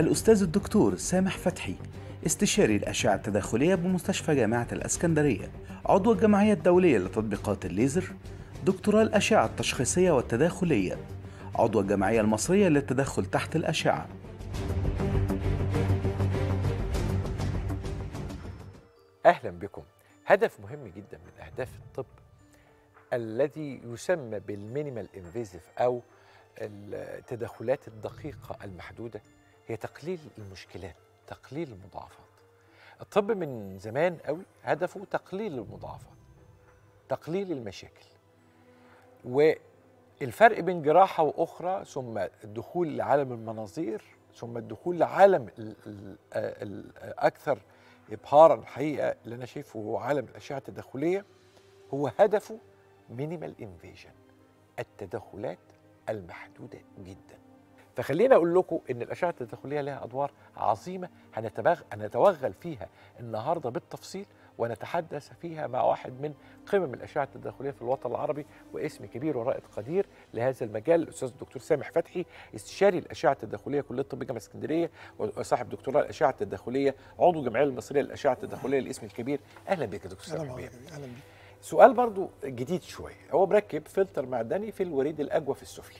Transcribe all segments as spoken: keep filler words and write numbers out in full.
الأستاذ الدكتور سامح فتحي، استشاري الأشعة التداخلية بمستشفى جامعة الإسكندرية، عضو الجمعية الدولية لتطبيقات الليزر، دكتوراه الأشعة التشخيصية والتداخلية، عضو الجمعية المصرية للتدخل تحت الأشعة. أهلا بكم. هدف مهم جدا من أهداف الطب الذي يسمى بالمينيمال انفيزيف أو التدخلات الدقيقة المحدودة هي تقليل المشكلات، تقليل المضاعفات. الطب من زمان قوي هدفه تقليل المضاعفات، تقليل المشاكل. والفرق بين جراحة وأخرى ثم الدخول لعالم المناظير ثم الدخول لعالم الأكثر إبهارا الحقيقة اللي أنا شايفه هو عالم الأشعة التداخلية، هو هدفه مينيمال انفيجن، التدخلات المحدودة جدا. فخلينا أقول لكم إن الأشعة التداخلية لها أدوار عظيمة هنتوغل فيها النهاردة بالتفصيل، ونتحدث فيها مع واحد من قمم الأشعة التداخلية في الوطن العربي واسم كبير ورائد قدير لهذا المجال، الأستاذ الدكتور سامح فتحي، استشاري الأشعة التداخلية كلية الطب جامعة اسكندرية وصاحب دكتوراه الأشعة التداخلية، عضو الجمعية المصرية للأشعة التداخلية الاسم الكبير. أهلا بك يا دكتور سامح. أهلا بك. سؤال برضو جديد شوية، هو مركب فلتر معدني في الوريد الأجوف السفلي،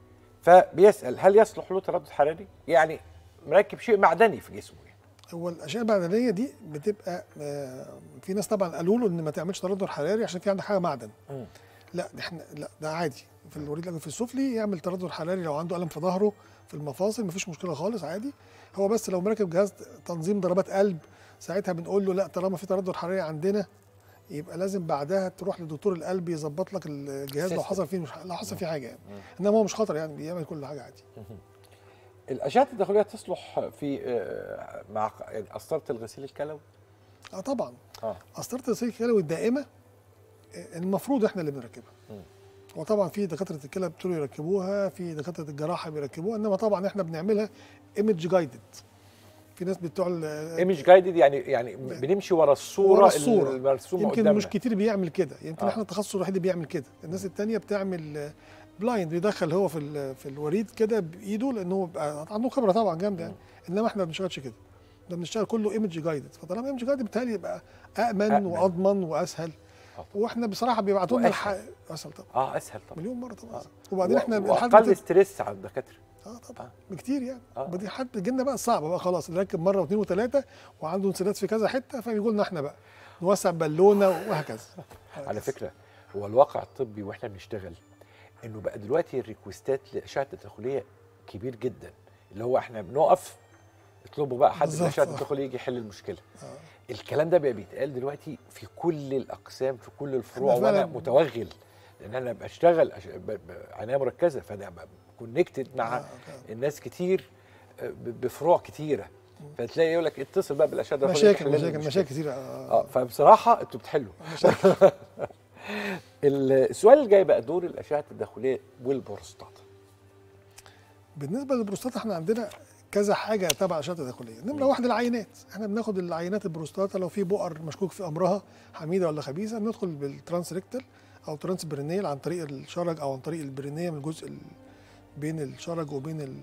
فبيسأل هل يصلح له تردد حراري؟ يعني مركب شيء معدني في جسمه. يعني هو الاشعه المعدنيه دي بتبقى في ناس طبعا قالوا له ان ما تعملش تردد حراري عشان في عندك حاجه معدن. م. لا احنا لا ده عادي في الوريد الاجوف السفلي يعمل تردد حراري لو عنده الم في ظهره في المفاصل، مفيش مشكله خالص عادي. هو بس لو مركب جهاز تنظيم ضربات قلب ساعتها بنقول له لا، طالما في تردد حراري عندنا يبقى لازم بعدها تروح لدكتور القلب يظبط لك الجهاز لو حصل فيه مش... لو حصل فيه حاجه يعني. انما هو مش خطر يعني، بيعمل كل حاجه عادي. الاشعه التداخليه تصلح في مع يعني قسطره الغسيل الكلوي؟ اه طبعا. اه قسطره الغسيل الكلوي الدائمه المفروض احنا اللي بنركبها. وطبعا في دكاتره الكلى بيبتدوا يركبوها، في دكاتره الجراحه بيركبوها، انما طبعا احنا بنعملها ايمج جايدد. في ناس بتوع ايمج جايدد يعني يعني بنمشي ورا الصوره, ورا الصورة المرسومه يمكن قدامنا. مش كتير بيعمل كده، يمكن آه. احنا التخصص الوحيد اللي بيعمل كده. الناس التانية بتعمل بلايند، بيدخل هو في في الوريد كده بايده لان هو عنده خبره طبعا جامده يعني. انما احنا ما بنشتغلش كده، ده بنشتغل كله ايمج جايدد. فطالما ايمج جايدد بيتهيألي يبقى امن, أأمن واضمن واسهل. آه. واحنا بصراحه بيبعتوا لنا الحق اسهل طبعا. اه اسهل طبعا مليون مره طبعا. آه. وبعدين احنا واقل ستريس على الدكاتره. اه طبعا آه. بكتير يعني. آه. بدي حد بيجي لنا بقى الصعبه بقى خلاص، نركب مره واثنين وثلاثه وعنده انسداد في كذا حته، فبيقول لنا احنا بقى نوسع بالونه وهكذا. على فكره هو الواقع الطبي واحنا بنشتغل انه بقى دلوقتي الريكوستات للاشعه التداخليه كبير جدا، اللي هو احنا بنقف اطلبوا بقى حد من الاشعه التداخليه يجي يحل المشكله. آه. الكلام ده بقى بيتقال دلوقتي في كل الاقسام في كل الفروع، وانا متوغل لان انا بشتغل عنايه مركزه، فانا كونكتد مع آه. الناس كتير بفروع كتيره، فتلاقي يقول لك اتصل بقى بالاشعه التداخليه. مشاكل مشاكل مشاكل كتيره. اه فبصراحه انتوا بتحلوا مشاكل. السؤال الجاي بقى دور الاشعه التداخليه والبروستاتا. بالنسبه للبروستاتا احنا عندنا كذا حاجه تبع الاشعه التداخليه. نمره واحد العينات، احنا بناخد العينات البروستاتا لو في بؤر مشكوك في امرها حميده ولا خبيثه، بندخل بالترانس ريكتال او ترانس برينيال عن طريق الشرج او عن طريق البرينيه من الجزء بين الشرج وبين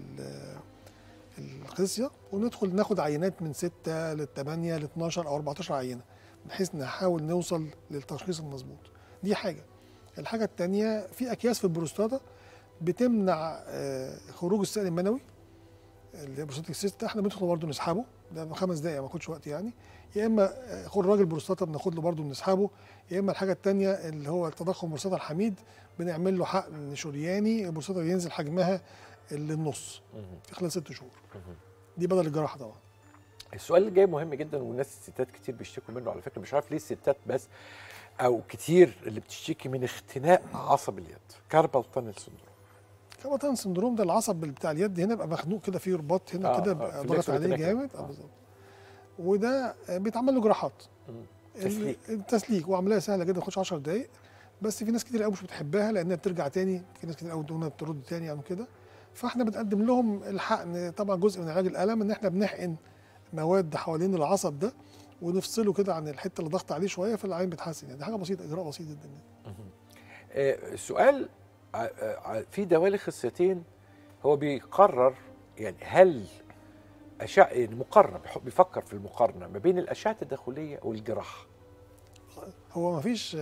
الخصيه، وندخل ناخد عينات من ستة لثمانية لاثناشر او اربعتاشر عينه بحيث نحاول نوصل للتشخيص المظبوط. دي حاجه. الحاجه الثانيه في اكياس في البروستاتا بتمنع خروج السائل المنوي اللي هي بروستاتيك سيست، احنا بندخل برضه نسحبه، ده خمس دقائق ما ياخدش وقت يعني. يا اما خراج البروستاتا بناخد له برضه بنسحبه، يا اما الحاجه الثانيه اللي هو التضخم البروستاتا الحميد بنعمل له حقن شرياني البروستاتا ينزل حجمها للنص في خلال ست شهور. دي بدل الجراحه طبعا. السؤال اللي جاي مهم جدا والناس الستات كتير بيشتكوا منه على فكره، مش عارف ليه الستات بس او كتير اللي بتشتكي من اختناق عصب اليد، كاربال تانل سندروم. كاربال تانل سندروم ده العصب بتاع اليد هنا بيبقى مخنوق كده، فيه رباط هنا آه كده بيبقى ضغط عليه جامد. اه بالظبط. وده بيتعمل له جراحات تسليك التسليك وعمليه سهله جدا تخش عشر دقائق، بس في ناس كتير قوي مش بتحبها لانها بترجع تاني، في ناس كتير قوي انها بترد تاني يعني كده. فاحنا بنقدم لهم الحقن طبعا جزء من علاج الالم ان احنا بنحقن مواد حوالين العصب ده ونفصله كده عن الحته اللي ضغط عليه شويه، فالعين بتحسن يعني. دي حاجه بسيطه، اجراء بسيط جدا. السؤال في دوالي خصيتين هو بيقرر يعني هل اشعه يعني مقارنه، بيحب بيفكر في المقارنه ما بين الاشعه التداخليه والجراحه. هو ما فيش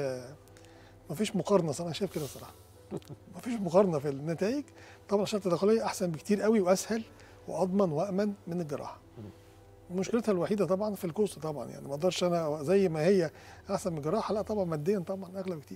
ما فيش مقارنه، انا شايف كده صراحه. ما فيش مقارنه في النتائج. طبعا الاشعه التداخليه احسن بكتير قوي واسهل واضمن وامن من الجراحه. مشكلتها الوحيده طبعا في الكوست طبعا، يعني ما اقدرش انا زي ما هي احسن من الجراحه، لا طبعا ماديا طبعا اغلى بكتير.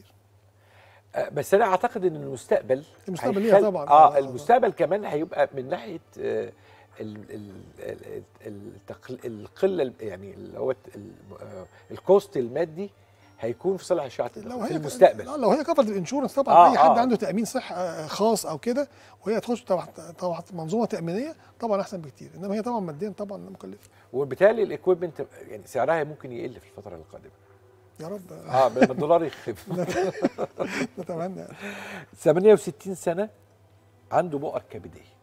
أه بس انا اعتقد ان المستقبل المستقبل ليها هيخل- طبعا. اه آه، المستقبل كمان هيبقى من ناحيه آه ال- ال- ال- التقل- القله ال- يعني اللي هو ال- آه، الكوست المادي هيكون في صالح اشعه لو التداخل في هي المستقبل. لا لو هي كفرت الانشورنس طبعا. آه، اي حد آه. عنده تامين صحي آه، خاص او كده وهي تخش تحت تحت منظومه تامينيه طبعا احسن بكتير، انما هي طبعا ماديا طبعا مكلفه. وبالتالي الاكويبمنت يعني سعرها ممكن يقل في الفتره القادمه. يا رب اه لما الدولار يخف. نتمنى يعني. ثمانية وستين سنه عنده بؤر كبديه.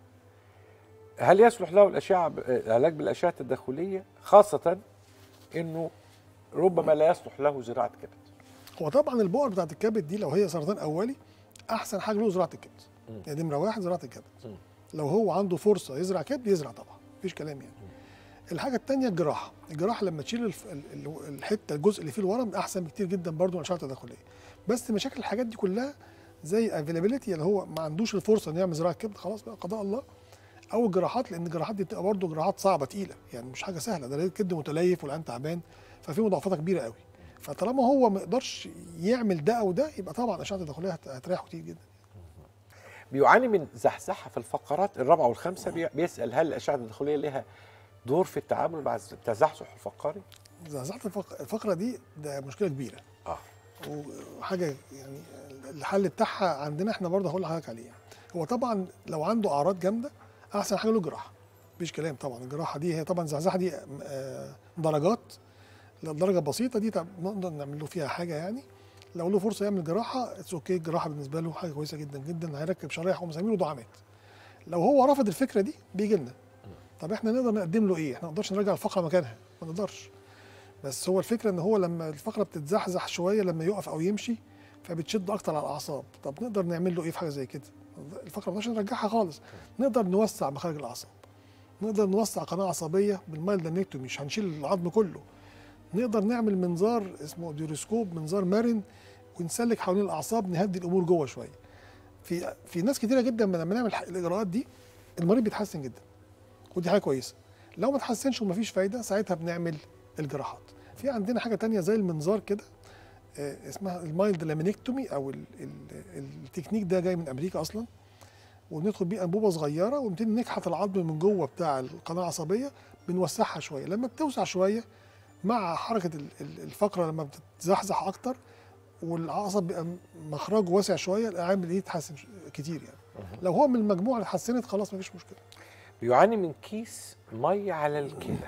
هل يصلح له الاشعه ب- العلاج بالاشعه التداخليه، خاصه انه ربما لا يصلح له زراعه كبد؟ هو طبعا البؤر بتاعت الكبد دي لو هي سرطان اولي احسن حاجه له زراعه الكبد. مم. يعني نمره واحد زراعه الكبد. مم. لو هو عنده فرصه يزرع كبد يزرع طبعا، مفيش كلام يعني. الحاجه الثانيه الجراحه، الجراحه لما تشيل الف... ال- ال- الحته الجزء اللي فيه الورم احسن بكتير جدا برضه من الاشعه التداخليه. بس مشاكل الحاجات دي كلها زي افيلابيلتي، اللي هو ما عندوش الفرصه انه يعمل زراعه كبد، خلاص بقى قضاء الله. او الجراحات، لان الجراحات دي بتبقى برضه جراحات صعبه تقيله، يعني مش حاجه سهله، ده الكبد متليف والعين تعبان، ففي مضاعفات كبيره قوي. فطالما هو ما يقدرش يعمل ده او ده يبقى طبعا الاشعه التداخليه هت- هتريحه كتير جدا. بيعاني من زحزحه في الفقرات الرابعه والخامسه. بي- بيسال هل الاشعه التداخليه لها دور في التعامل مع التزحزح الفقري؟ زحزحه الفق- الفقره دي ده مشكله كبيره. اه وحاجه يعني الحل بتاعها عندنا احنا برضه هقول لحضرتك عليه. يعني هو طبعا لو عنده اعراض جامده احسن حاجه له جراحه، مفيش كلام. طبعا الجراحه دي هي طبعا الزحزحه دي آه، درجات. لو درجه بسيطه دي طب نقدر نعمل له فيها حاجه يعني. لو له فرصه يعمل جراحه اتس اوكي، الجراحه بالنسبه له حاجه كويسه جدا جدا، هيركب شرايح ومسامير ودعامات. لو هو رفض الفكره دي بيجي لنا. طب احنا نقدر نقدم له ايه؟ احنا ما نقدرش نرجع الفقره مكانها، ما نقدرش. بس هو الفكره ان هو لما الفقره بتتزحزح شويه لما يقف او يمشي فبتشد اكتر على الاعصاب. طب نقدر نعمل له ايه في حاجه زي كده؟ الفقره ما نقدرش نرجعها خالص. نقدر نوسع مخارج الاعصاب، نقدر نوسع قناه عصبيه بالمايلدنكتومي، مش هنشيل العظم كله. نقدر نعمل منظار اسمه ديوريسكوب، منظار مرن، ونسلك حوالين الاعصاب نهدي الامور جوه شويه. في في ناس كتيره جدا لما نعمل الاجراءات دي المريض بيتحسن جدا، ودي حاجه كويسه. لو ما تحسنش ومفيش فايده ساعتها بنعمل الجراحات. في عندنا حاجه تانية زي المنظار كده آه، اسمها المايلد لامينكتومي، او ال ال التكنيك ده جاي من امريكا اصلا. وبندخل بيه انبوبه صغيره ونبتدي نكحت العظم من جوه بتاع القناه العصبيه، بنوسعها شويه. لما بتوسع شويه مع حركه ال- ال- الفقره لما بتتزحزح اكتر والعصب بيبقى مخرجه واسع شويه، العامل ايه يتحسن ش- كتير يعني. لو هو من المجموعه اللي اتحسنت خلاص مفيش مشكله. بيعاني من كيس ميه على الكلى.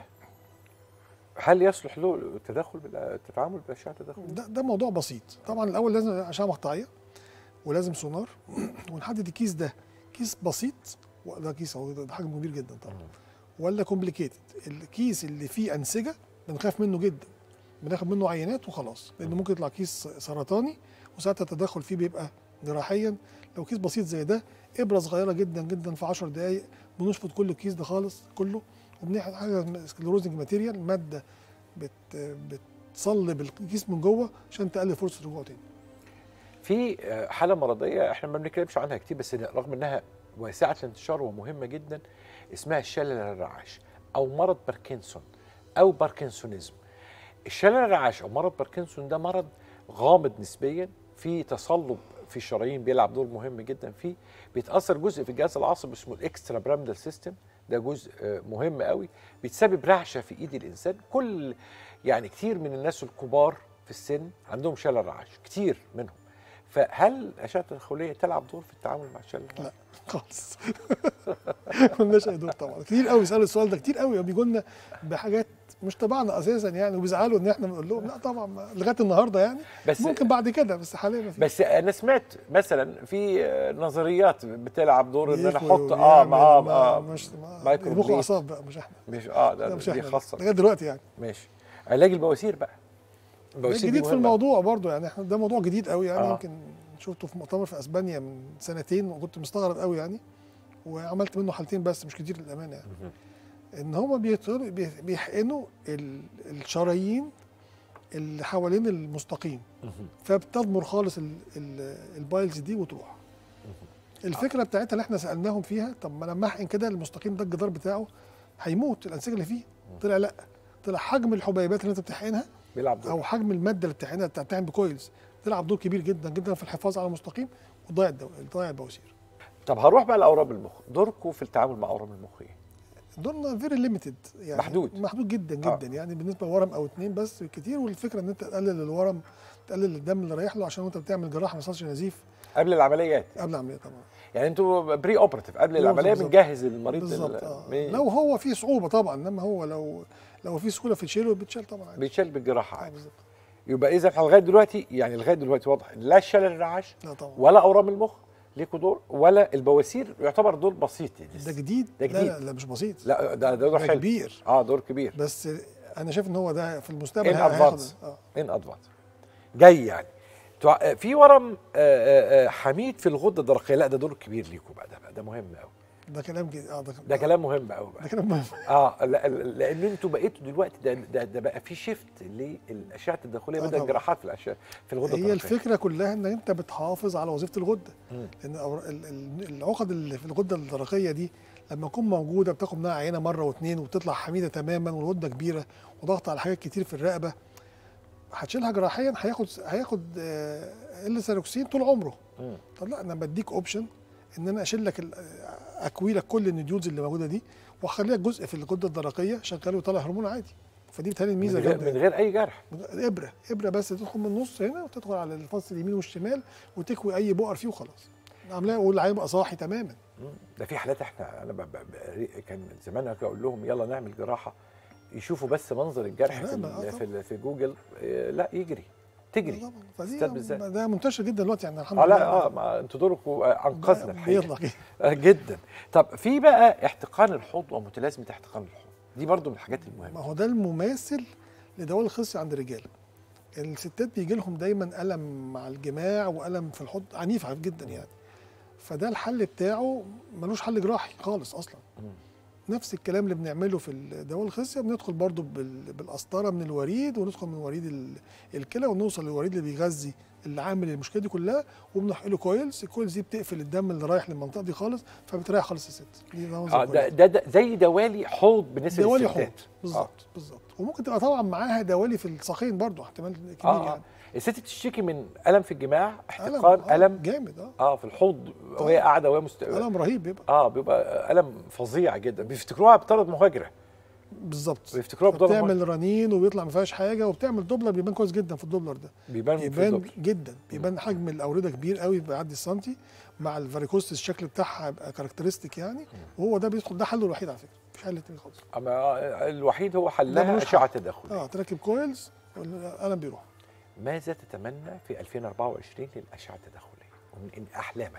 هل يصلح له التدخل بال- التعامل بالاشعه التداخليه؟ ده ده موضوع بسيط. طبعا الاول لازم اشعه مقطعيه ولازم سونار ونحدد الكيس ده كيس بسيط، وده كيس اهو ده حجم كبير جدا طبعا، ولا كومبليكيتد. الكيس اللي فيه انسجه بنخاف منه جدا، بناخد منه عينات وخلاص، لانه ممكن يطلع كيس سرطاني وساعتها التدخل فيه بيبقى جراحيا. لو كيس بسيط زي ده ابره صغيره جدا جدا في عشر دقائق بنشفط كل الكيس ده خالص كله، وبنحط حاجه اسمها سكليروزنج ماتيريال، ماده بت بتصلب الكيس من جوه عشان تقلل فرصه رجوعه تاني. في آه، حاله مرضيه احنا ما بنتكلمش عنها كتير، بس رغم انها واسعه الانتشار ومهمه جدا، اسمها الشلل الرعاش او مرض باركنسون او باركنسونيزم. الشلل الرعاش او مرض باركنسون ده مرض غامض نسبيا، في تصلب في الشرايين بيلعب دور مهم جدا فيه، بيتاثر جزء في الجهاز العصبي اسمه الاكسترا برامدال سيستم، ده جزء آه، مهم قوي، بيتسبب رعشه في ايد الانسان. كل يعني كتير من الناس الكبار في السن عندهم شلل رعاش، كتير منهم. فهل الاشعه التداخليه تلعب دور في التعامل مع الشلل الرعاش؟ لا خالص. مالناش اي دور طبعا. كتير قوي بيسالوا السؤال ده، كتير قوي بيجوا لنا بحاجات مش تبعنا اساسا يعني، وبيزعلوا ان احنا بنقول لهم لا طبعا ما- لغايه النهارده يعني. بس ممكن بعد كده، بس حاليا ما فيش. بس انا سمعت مثلا في آه، نظريات بتلعب دور ان انا بيخوي احط اه ويعمل مع ما- اه مش ما- مايكرو مخ بليد. واعصاب بقى مش احنا. مش اه ده لا مش دي احنا خاصه. لغايه دلوقتي يعني. ماشي. علاج البواسير بقى. ده البواسير دي جديد في مهمة. الموضوع برضو يعني. احنا ده موضوع جديد قوي يعني. آه. يمكن شفته في مؤتمر في اسبانيا من سنتين وكنت مستغرب قوي يعني، وعملت منه حالتين بس مش كتير للامانه يعني. مهم. ان هم بيحقنوا ال- الشرايين اللي حوالين المستقيم، فبتضمر خالص ال- ال- البايلز دي وتروح. الفكره بتاعتها اللي احنا سالناهم فيها، طب ما لما احقن كده المستقيم ده الجدار بتاعه هيموت، الانسجه اللي فيه. طلع لا، طلع حجم الحبيبات اللي انت بتحقنها بيلعب دور. او حجم الماده اللي بتحقنها بتعمل بكويلز تلعب دور كبير جدا جدا في الحفاظ على المستقيم وتضيع الدو... تضيع البواسير. طب هنروح بقى لاورام المخ، دوركم في التعامل مع اورام المخ ايه؟ دورنا فيري ليميتد، يعني محدود. محدود جدا جدا. آه. يعني بالنسبه لورم او اتنين بس كتير، والفكره ان انت تقلل الورم، تقلل الدم اللي رايح له، عشان وانت بتعمل جراحه ما يحصلش نزيف قبل العمليات. قبل العمليه طبعا. يعني انتوا بري اوبراتيف قبل العمليه بنجهز المريض بالظبط. آه. لو هو في صعوبه طبعا، انما هو لو لو في سهوله في شيله بيتشال طبعا عادي. بيتشال بالجراحه عادي. آه بالظبط. يبقى اذا لغايه دلوقتي، يعني لغايه دلوقتي واضح لا شلل الرعاش لا طبعا، ولا اورام المخ ليكوا دور، ولا البواسير يعتبر دور بسيط. ده جديد. ده جديد. لا لا, لا مش بسيط، لا ده ده دور ده حلو كبير. اه دور كبير، بس انا شايف ان هو ده في المستقبل ان هياخد ادفانس اه ان ادفانس جاي. يعني تع- في ورم آه، آه، حميد في الغده الدرقيه، لا ده دور كبير ليكوا بقى، ده بقى ده مهم قوي. ده كلام جديد. اه ده, ده كلام مهم قوي بقى. ده كلام مهم. اه لا- لان انتوا بقيتوا دلوقتي ده ده, ده بقى في شيفت للاشعه الداخليه آه بدل طبعا. الجراحات في الاشعه في الغده هي الدرقيه. الفكره كلها ان انت بتحافظ على وظيفه الغده، مم. لان أور- ال- ال- العقد اللي في الغده الدرقيه دي لما تكون موجوده بتاخد منها عينه مره واثنين وبتطلع حميده تماما، والغده كبيره وضغط على حاجات كتير في الرقبه، هتشيلها جراحيا هياخد هياخد الليسيروكسين طول عمره. مم. طب لا، انا بديك اوبشن ان انا اشيل لك ال- اكوي لك كل النديولز اللي موجوده دي، واخليها جزء في الغده الدرقيه شغال ويطلع هرمون عادي. فدي بتهيألي الميزه من غير, جامدة. من غير اي جرح. ابره ابره بس تدخل من النص هنا وتدخل على الفص اليمين والشمال وتكوي اي بؤر فيه وخلاص. عاملاه والعين يبقى صاحي تماما. مم. ده في حالات احنا انا ب... ب... ب... كان زمان اقول لهم يلا نعمل جراحه، يشوفوا بس منظر الجرح لا، في ما- آه ال... في, ال... في جوجل، إيه لا يجري تجري. طبعا. فدي ستات بالذات. ده منتشر جدا دلوقتي يعني الحمد اه لله. لا اه ما انتوا دوركم انقذنا الحقيقه. بيطلع كده. آه جدا. طب في بقى احتقان الحوض ومتلازمه احتقان الحوض، دي برضو من الحاجات ما المهمه. هو ده المماثل لدوال الخصي عند الرجال. الستات بيجي لهم دايما الم مع الجماع والم في الحوض عنيف عنيف جدا يعني. فده الحل بتاعه ملوش حل جراحي خالص اصلا. مم. نفس الكلام اللي بنعمله في الدواء الخصيه بندخل برضو بال- بالقسطره من الوريد، وندخل من وريد ال- الكلى ونوصل للوريد اللي بيغذي اللي عامل المشكله دي كلها، وبنحقله كويلز. الكويلز دي بتقفل الدم اللي رايح للمنطقه دي خالص، فبتريح خالص الست. دي نموذج اه ده, كويس. ده, ده زي دوالي حوض بالنسبه دوالي للستات. حوض بالظبط بالظبط. وممكن تبقى طبعا معاها دوالي في الساقين برضو احتمال كبير اه, آه. يعني. الست بتشتكي من الم في الجماع، احتقان آه الم جامد. اه اه في الحوض وهي قاعده وهي مست... الم رهيب بيبقى. اه بيبقى الم فظيع جدا، بيفتكروها بطرد مهاجره. بالظبط. بيفتكروها بطرد مهاجره، بتعمل رنين وبيطلع ما فيهاش حاجه، وبتعمل دوبلر بيبان كويس جدا في الدوبلر ده. بيبان في بيبان الدوبلر. جدا، بيبان حجم الاورده كبير قوي بيعدي السنتي، مع الفاريكوست الشكل بتاعها يبقى كاركترستيك يعني. وهو ده بيدخل، ده حله الوحيد على فكره، مش حل تاني خالص. اما الوحيد هو ده حلها ملوش اشعه حل. تداخليه. اه تركب كويلز والالم بيروح. ماذا تتمنى في ألفين وأربعة وعشرين للاشعه التداخليه ومن احلامك؟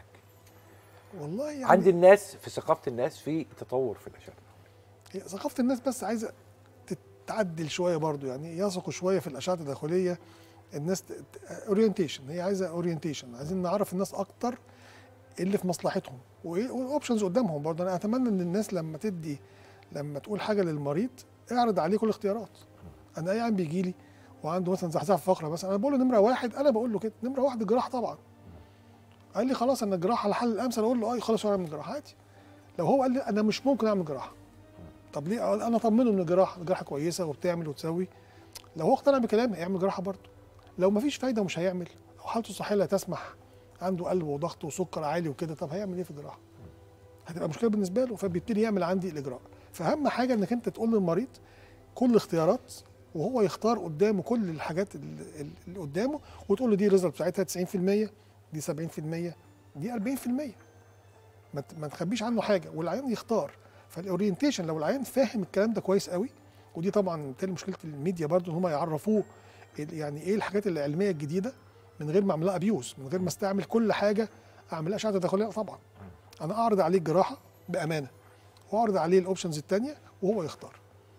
والله يعني عند الناس، في ثقافه الناس في تطور في الاشعه التداخليه. هي ثقافه الناس بس عايزه تتعدل شويه برضو، يعني يثقوا شويه في الاشعه التداخليه. الناس اورينتيشن، هي عايزه اورينتيشن، عايزين نعرف الناس اكتر اللي في مصلحتهم وايه والاوبشنز قدامهم برضه. انا اتمنى ان الناس لما تدي لما تقول حاجه للمريض اعرض عليه كل الاختيارات. انا اي عيان بيجي لي وعنده مثلا زحزحه في فقره مثلا، انا بقول له نمره واحد، انا بقول له كده نمره واحد الجراحه طبعا. قال لي خلاص انا الجراحه الحل الامثل، اقول له اه خلاص اعمل جراحه عادي. لو هو قال لي انا مش ممكن اعمل جراحه، طب ليه؟ انا اطمنه ان الجراحه الجراحه كويسه وبتعمل وتسوي. لو هو اقتنع بكلامي يعمل جراحه برضه. لو مفيش فايده ومش هيعمل، او حالته الصحيه لا تسمح، عنده قلب وضغط وسكر عالي وكده، طب هيعمل ايه في الجراحه؟ هتبقى مشكله بالنسبه له، فبيبتدي يعمل عندي الاجراء. فاهم حاجه انك انت تقول للمريض كل الاختيارات، وهو يختار قدامه كل الحاجات اللي, اللي قدامه، وتقول له دي الريزلت بتاعتها تسعين في المية، دي سبعين في المية، دي أربعين في المية. ما ما تخبيش عنه حاجه، والعيان يختار. فالاورينتيشن لو العيان فاهم الكلام ده كويس قوي، ودي طبعا بالتالي مشكله الميديا برضو ان هم يعرفوه يعني ايه الحاجات العلميه الجديده من غير ما اعمل لها ابيوز، من غير ما استعمل كل حاجه اعمل لها اشعه تداخليه. طبعا انا اعرض عليه الجراحه بامانه، واعرض عليه الاوبشنز الثانيه وهو يختار.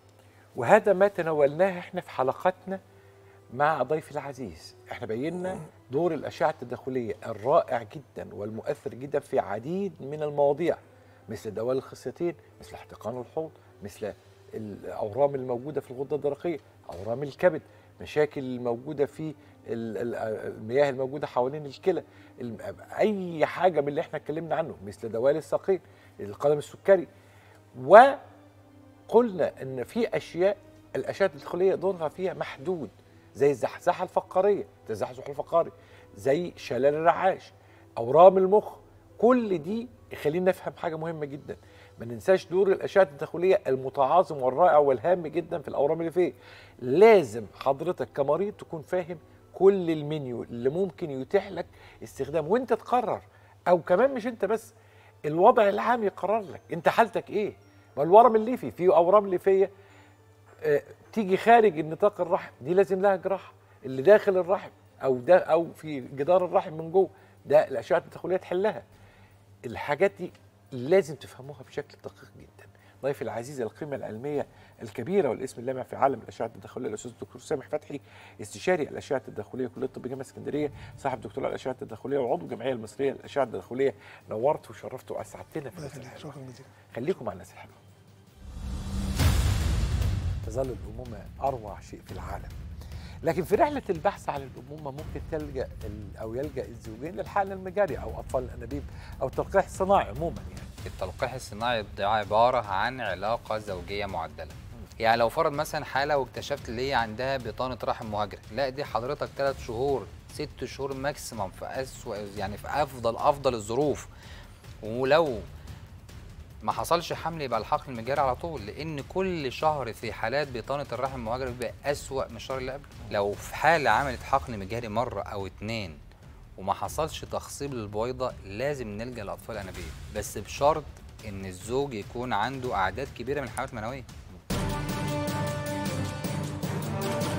وهذا ما تناولناه احنا في حلقاتنا مع ضيفي العزيز. احنا بينا دور الاشعه التداخليه الرائع جدا والمؤثر جدا في عديد من المواضيع، مثل دوال الخصيتين، مثل احتقان الحوض، مثل الاورام الموجوده في الغده الدرقيه، اورام الكبد، مشاكل الموجوده في المياه الموجوده حوالين الكلى، اي حاجه من اللي احنا اتكلمنا عنه مثل دوالي الساقين، القدم السكري. وقلنا ان في اشياء الاشعه التداخليه دورها فيها محدود، زي الزحزحه الفقاريه، التزحزح الفقاري، زي شلل الرعاش، اورام المخ. كل دي يخلينا نفهم حاجه مهمه جدا، ما ننساش دور الاشعه التداخليه المتعاظم والرائع والهام جدا في الاورام اللي فيه. لازم حضرتك كمريض تكون فاهم كل المنيو اللي ممكن يتيح لك استخدامه وانت تقرر، او كمان مش انت بس، الوضع العام يقرر لك انت حالتك ايه. ما الورم الليفي فيه اورام ليفيه اه تيجي خارج النطاق الرحم، دي لازم لها جراحه. اللي داخل الرحم او ده او في جدار الرحم من جوه، ده الاشعه التداخليه تحلها. الحاجات دي لازم تفهموها بشكل دقيق جدا. ضيفي العزيز القيمه العلميه الكبيره والاسم اللامع في عالم الاشعه التداخليه الاستاذ الدكتور سامح فتحي، استشاري الاشعه التداخليه كليه الطب جامعه اسكندريه، صاحب دكتوراه الاشعه التداخليه وعضو الجمعيه المصريه للاشعه التداخليه. نورت وشرفت واسعدتنا في الناس الحلوه. شكرا جزيلا. خليكم مع الناس الحلوه. تظل الامومه اروع شيء في العالم، لكن في رحله البحث عن الامومه ممكن تلجا او يلجا الزوجين للحقن المجاري او اطفال الانابيب او التلقيح الصناعي عموما. يعني التلقيح الصناعي ده عباره عن علاقه زوجيه معدله. يعني لو فرض مثلا حاله واكتشفت اللي هي عندها بطانه رحم مهاجره، لا دي حضرتك ثلاث شهور ست شهور ماكسيمم في اسوء، يعني في افضل افضل الظروف. ولو ما حصلش حمل يبقى الحقن المجاري على طول، لان كل شهر في حالات بطانه الرحم المهاجره بيبقى اسوء من الشهر اللي قبله. لو في حاله عملت حقن مجاري مره او اتنين وما حصلش تخصيب للبويضه، لازم نلجا لاطفال الانابيب، بس بشرط ان الزوج يكون عنده اعداد كبيره من الحيوانات المنويه.